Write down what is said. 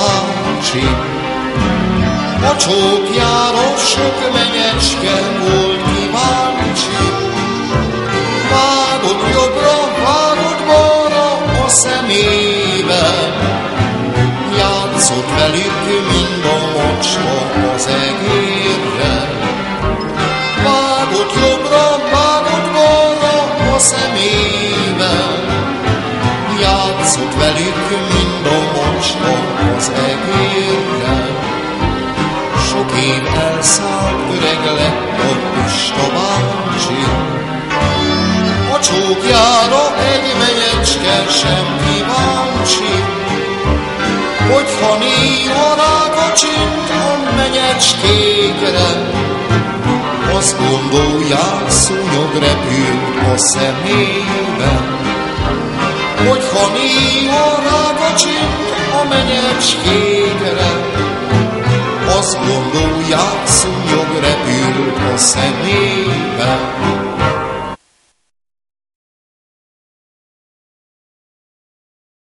bácsi. A csókjára sok menyecske volt kíváncsi. Vágott jobbra, vágott balra a szemével, játszott velük, mind a macska az egérrel. Vágott jobbra, vágott balra a szemével, játszott velük, mind a macska az egérrel. Sok év elszállt, öreg lett a Pista bácsi. A csókjára egy menyecske sem kíváncsi, hogyha néha rákacsint a menyecskékre, azt gondolják, szúnyog repült a szemében. Hogyha néha rákacsint a menyecskékre, azt gondolják, szúnyog repült a szemében.